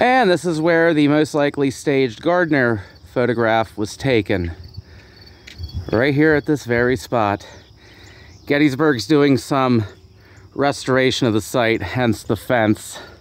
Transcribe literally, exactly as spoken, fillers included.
And this is where the most likely staged Gardner photograph was taken. Right here at this very spot. Gettysburg's doing some restoration of the site, hence the fence.